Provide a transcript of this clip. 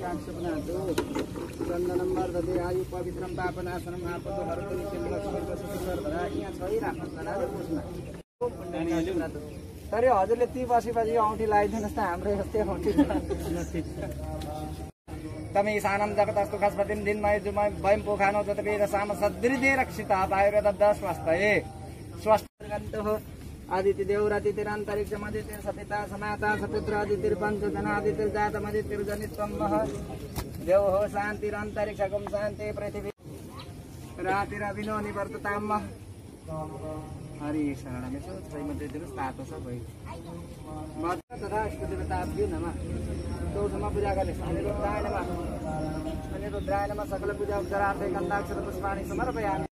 रुद्राक्षपुनातु चन्दनं वर्धते आयु पवित्रं पापनाशनम् आपदो हरतु नित्यं लक्ष्मीको सुखवर्धना। यहाँ छ है राख्नु तर हजुरले ती बसेपछि औँठी लगाइदिनुहोस् त हाम्रो यस्तै औँठी तमी सानम जगतस्तु खस्पतिम दिनमय जुमय वयम पोखानो जतवेद साम सदृदे रक्षिता आयुर्वेद स्वास्थ्ये स्वास्थ्य हो आदित्य देवरादित्यन्तरिक्षम आदित्य सपिता समाता सपुत्र आदित्य पंचजनादित्य जातम आदित्य जनित्वम देव हो शांतिरंतरिक्षकम शांति पृथ्वी रातिरविनो निवर्तताम हरि शरणमेषु श्रीमते तातो छ भई तथा इष्टदेवताभ्यो नमः। चौथमा पूजा गर्ने अनिरुद्धाय नमः। अनिरुद्धाय नमः। सकल पूजा उपचारार्थे गन्धाक्षर पुष्पाणि समर्पयामि।